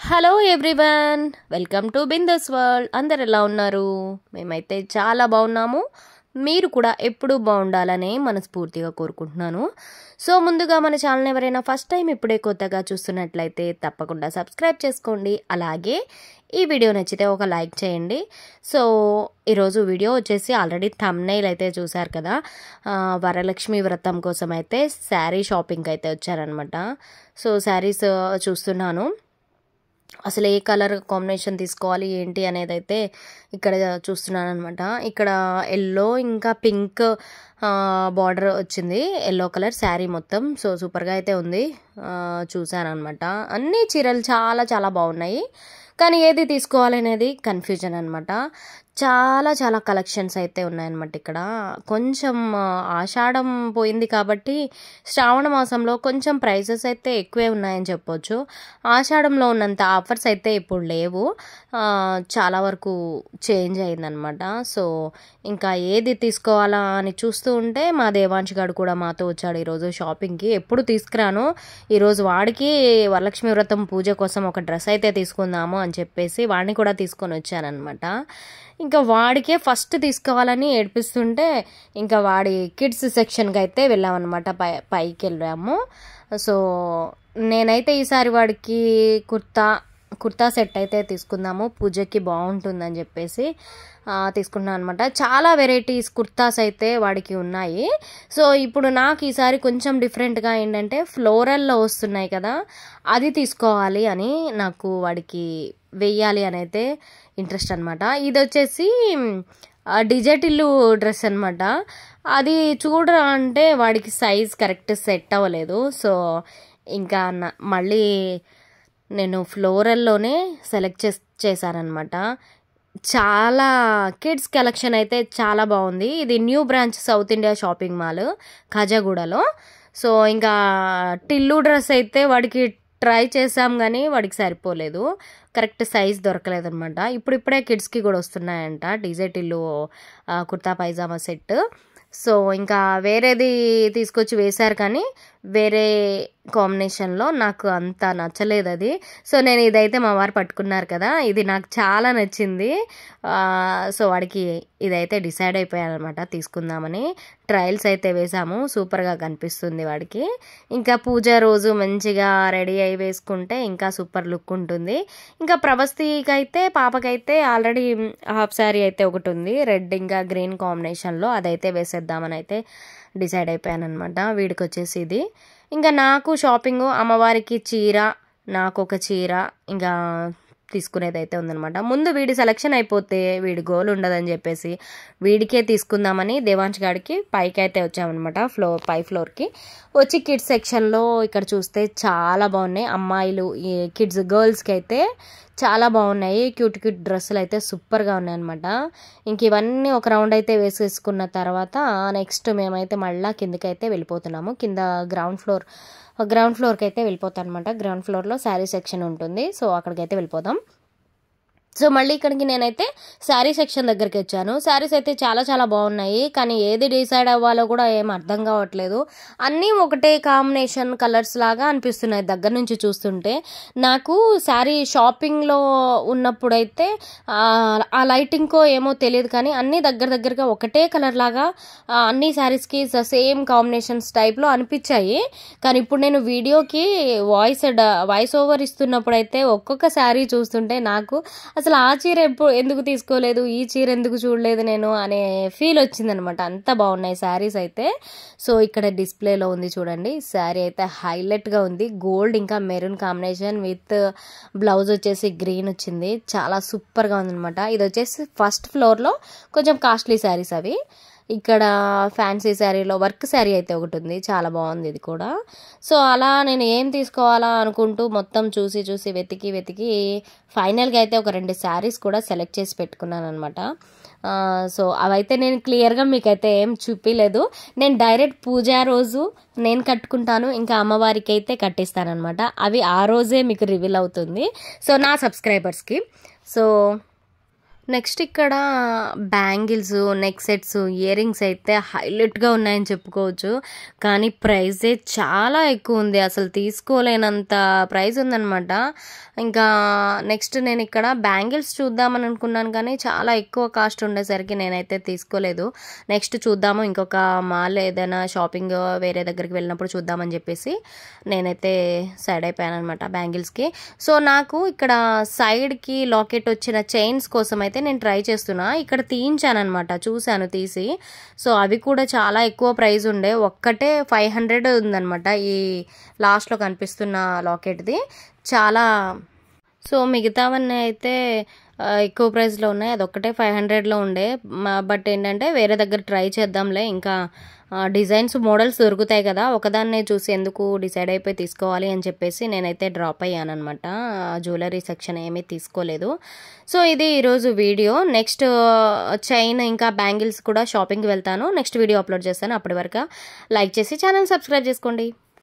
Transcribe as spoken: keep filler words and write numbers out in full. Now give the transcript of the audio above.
Hello everyone, welcome to Bindass world. అందరు ఎలా ఉన్నారు? మేమైతే చాలా బాగున్నాము. మీరు కూడా ఎప్పుడూ బాగుండాలని మనస్ఫూర్తిగా కోరుకుంటున్నాను. సో ముందుగా మన ఛానల్ ఎవరైనా ఫస్ట్ టైం ఇప్పుడే కొత్తగా చూస్తున్నట్లయితే తప్పకుండా సబ్స్క్రైబ్ చేసుకోండి. అలాగే ఈ వీడియో నచ్చితే ఒక లైక్ చేయండి. సో ఈరోజు వీడియో వచ్చేసి ఆల్రెడీ థంబ్నెయిల్ అయితే చూసారు కదా, వరలక్ష్మి వ్రతం కోసం అయితే శారీ షాపింగ్కి అయితే వచ్చారనమాట. సో శారీస్ చూస్తున్నాను, అసలు ఏ కలర్ కాంబినేషన్ తీసుకోవాలి ఏంటి అనేది అయితే ఇక్కడ చూస్తున్నాను అనమాట. ఇక్కడ ఎల్లో ఇంకా పింక్ బార్డర్ వచ్చింది, ఎల్లో కలర్ శారీ మొత్తం. సో సూపర్గా అయితే ఉంది, చూసాను అనమాట. అన్ని చీరలు చాలా చాలా బాగున్నాయి, కానీ ఏది తీసుకోవాలనేది కన్ఫ్యూజన్ అనమాట. చాలా చాలా కలెక్షన్స్ అయితే ఉన్నాయన్నమాట. ఇక్కడ కొంచెం ఆషాఢం పోయింది కాబట్టి శ్రావణ మాసంలో కొంచెం ప్రైసెస్ అయితే ఎక్కువే ఉన్నాయని చెప్పొచ్చు. ఆషాఢంలో ఉన్నంత ఆఫర్స్ అయితే ఇప్పుడు లేవు, చాలా వరకు చేంజ్ అయిందనమాట. సో ఇంకా ఏది తీసుకోవాలా అని చూస్తూ ఉంటే మా దేవాంశ్ గారు కూడా మాతో వచ్చాడు ఈరోజు షాపింగ్కి. ఎప్పుడు తీసుకురాను, ఈరోజు వాడికి వరలక్ష్మి వ్రతం పూజ కోసం ఒక డ్రెస్ అయితే తీసుకుందాము అని చెప్పేసి వాడిని కూడా తీసుకొని వచ్చానమాట. ఇంకా వాడికే ఫస్ట్ తీసుకోవాలని ఏడిపిస్తుంటే ఇంకా వాడి కిడ్స్ సెక్షన్కి అయితే వెళ్ళామన్నమాట, పై పైకి వెళ్ళాము. సో నేనైతే ఈసారి వాడికి కుర్తా కుర్తా సెట్ అయితే తీసుకుందాము, పూజకి బాగుంటుందని చెప్పేసి తీసుకున్నాను అనమాట. చాలా వెరైటీస్ కుర్తాస్ అయితే వాడికి ఉన్నాయి. సో ఇప్పుడు నాకు ఈసారి కొంచెం డిఫరెంట్గా ఏంటంటే ఫ్లోరల్లో వస్తున్నాయి కదా, అది తీసుకోవాలి అని నాకు వాడికి వెయ్యాలి అని అయితే ఇంట్రెస్ట్ అనమాట. ఇది వచ్చేసి డిజైటిల్లు డ్రెస్ అనమాట. అది చూడరా అంటే వాడికి సైజ్ కరెక్ట్ సెట్ అవ్వలేదు. సో ఇంకా మళ్ళీ నేను ఫ్లోరల్లోనే సెలెక్ట్ చేసి చేశానమాట. చాలా కిడ్స్ కలెక్షన్ అయితే చాలా బాగుంది. ఇది new branch south India shopping mall కాజాగూడలో. సో ఇంకా టిల్లు డ్రెస్ అయితే వాడికి ట్రై చేసాం కానీ వాడికి సరిపోలేదు, కరెక్ట్ సైజ్ దొరకలేదు అనమాట. ఇప్పుడు ఇప్పుడే కిడ్స్కి కూడా వస్తున్నాయంట డిజైటిల్లు కుర్తా పైజామా సెట్. సో ఇంకా వేరేది తీసుకొచ్చి వేశారు కానీ వేరే కాంబినేషన్లో నాకు అంత నచ్చలేదు అది. సో నేను ఇదైతే మా వారు పట్టుకున్నారు కదా, ఇది నాకు చాలా నచ్చింది. సో వాడికి ఇదైతే డిసైడ్ అయిపోయాను అనమాట తీసుకుందామని. ట్రయల్స్ అయితే వేసాము, సూపర్గా కనిపిస్తుంది వాడికి. ఇంకా పూజ రోజు మంచిగా రెడీ అయి వేసుకుంటే ఇంకా సూపర్ లుక్ ఉంటుంది. ఇంకా ప్రవస్తికి అయితే పాపకైతే ఆల్రెడీ హాఫ్ శారీ అయితే ఒకటి ఉంది, రెడ్ ఇంకా గ్రీన్ కాంబినేషన్లో, అదైతే వేసేద్దామని అయితే డిసైడ్ అయిపోయాను అనమాట. వీడికి వచ్చేసి ఇది. ఇంకా నాకు షాపింగ్ అమ్మవారికి చీర, నాకు ఒక చీర ఇంకా తీసుకునేది అయితే ఉందనమాట. ముందు వీడి సెలెక్షన్ అయిపోతే వీడి గోల్ ఉండదని చెప్పేసి వీడికే తీసుకుందామని దేవాంశ్ గాడికి పైకి అయితే వచ్చామన్నమాట, ఫ్లోర్ పై ఫ్లోర్కి వచ్చి కిడ్స్ సెక్షన్లో ఇక్కడ చూస్తే చాలా బాగున్నాయి. అమ్మాయిలు ఈ కిడ్స్ గర్ల్స్కి అయితే చాలా బాగున్నాయి, క్యూట్ క్యూట్ డ్రెస్సులు అయితే సూపర్గా ఉన్నాయన్నమాట. ఇంక ఇవన్నీ ఒక రౌండ్ అయితే వేసేసుకున్న తర్వాత నెక్స్ట్ మేమైతే మళ్ళీ కిందకైతే వెళ్ళిపోతున్నాము. కింద గ్రౌండ్ ఫ్లోర్ గ్రౌండ్ ఫ్లోర్కి అయితే వెళ్ళిపోతాం అనమాట. గ్రౌండ్ ఫ్లోర్లో శారీ సెక్షన్ ఉంటుంది, సో అక్కడికైతే వెళ్ళిపోతాం. సో మళ్ళీ ఇక్కడికి నేనైతే శారీ సెక్షన్ దగ్గరికి వచ్చాను. శారీస్ అయితే చాలా చాలా బాగున్నాయి, కానీ ఏది డిసైడ్ అవ్వాలో కూడా ఏం అర్థం కావట్లేదు. అన్నీ ఒకటే కాంబినేషన్ కలర్స్ లాగా అనిపిస్తున్నాయి దగ్గర నుంచి చూస్తుంటే. నాకు శారీ షాపింగ్లో ఉన్నప్పుడైతే ఆ లైటింగ్కో ఏమో తెలియదు కానీ అన్నీ దగ్గర దగ్గరగా ఒకటే కలర్ లాగా అన్ని శారీస్కి సేమ్ కాంబినేషన్స్ టైప్లో అనిపించాయి. కానీ ఇప్పుడు నేను వీడియోకి వాయిస్ వాయిస్ ఓవర్ ఇస్తున్నప్పుడు అయితే ఒక్కొక్క శారీ చూస్తుంటే నాకు అసలు ఆ చీర ఎప్పుడు ఎందుకు తీసుకోలేదు, ఈ చీర ఎందుకు చూడలేదు నేను అనే ఫీల్ వచ్చిందనమాట. అంత బాగున్నాయి శారీస్ అయితే. సో ఇక్కడ డిస్ప్లేలో ఉంది చూడండి, శారీ అయితే హైలైట్గా ఉంది. గోల్డ్ ఇంకా మెరూన్ కాంబినేషన్ విత్ బ్లౌజ్ వచ్చేసి గ్రీన్ వచ్చింది, చాలా సూపర్గా ఉందనమాట. ఇది వచ్చేసి ఫస్ట్ ఫ్లోర్లో కొంచెం కాస్ట్లీ శారీస్ అవి. ఇక్కడ ఫ్యాన్సీ శారీలో వర్క్ శారీ అయితే ఒకటి ఉంది, చాలా బాగుంది ఇది కూడా. సో అలా నేను ఏం తీసుకోవాలా అనుకుంటూ మొత్తం చూసి చూసి వెతికి వెతికి ఫైనల్గా అయితే ఒక రెండు శారీస్ కూడా సెలెక్ట్ చేసి పెట్టుకున్నాను అనమాట. సో అవైతే నేను క్లియర్గా మీకైతే ఏం చూపించలేదు, నేను డైరెక్ట్ పూజ రోజు నేను కట్టుకుంటాను, ఇంకా అమ్మవారికి అయితే కట్టిస్తాను అనమాట. అవి ఆ రోజే మీకు రివీల్ అవుతుంది, సో నా సబ్స్క్రైబర్స్కి. సో నెక్స్ట్ ఇక్కడ bangles, neck sets, earrings అయితే హైలైట్గా ఉన్నాయని చెప్పుకోవచ్చు. కానీ ప్రైజే చాలా ఎక్కువ ఉంది, అసలు తీసుకోలేనంత ప్రైస్ ఉందన్నమాట. ఇంకా నెక్స్ట్ నేను ఇక్కడ బ్యాంగిల్స్ చూద్దామని అనుకున్నాను కానీ చాలా ఎక్కువ కాస్ట్ ఉండేసరికి నేనైతే తీసుకోలేదు. నెక్స్ట్ చూద్దాము, ఇంకొక మాల్ ఏదైనా షాపింగ్ వేరే దగ్గరికి వెళ్ళినప్పుడు చూద్దామని చెప్పేసి నేనైతే సైడ్ అయిపోయాను అనమాట బ్యాంగిల్స్కి. సో నాకు ఇక్కడ సైడ్కి లాకెట్ వచ్చిన చైన్స్ కోసం అయితే నేను ట్రై చేస్తున్నా. ఇక్కడ తీయించాను అనమాట, చూశాను తీసి. సో అవి కూడా చాలా ఎక్కువ ప్రైస్ ఉండే, ఒక్కటే ఫైవ్ హండ్రెడ్ ఉందన్నమాట ఈ లాస్ట్లో కనిపిస్తున్న లాకెట్ది. చాలా సో మిగతావన్నీ అయితే ఎక్కువ ప్రైస్లో ఉన్నాయి, అదొక్కటే ఫైవ్ హండ్రెడ్లో ఉండే. బట్ ఏంటంటే వేరే దగ్గర ట్రై చేద్దాంలే, ఇంకా డిజైన్స్ మోడల్స్ దొరుకుతాయి కదా, ఒకదాన్నే చూసి ఎందుకు డిసైడ్ అయిపోయి తీసుకోవాలి అని చెప్పేసి నేనైతే డ్రాప్ అయ్యాను అనమాట. జ్యువెలరీ సెక్షన్ ఏమీ తీసుకోలేదు. సో ఇది ఈరోజు వీడియో. నెక్స్ట్ చైన్ ఇంకా బ్యాంగిల్స్ కూడా షాపింగ్కి వెళ్తాను, నెక్స్ట్ వీడియో అప్లోడ్ చేస్తాను. అప్పటి వరకు లైక్ చేసి ఛానల్ సబ్స్క్రైబ్ చేసుకోండి.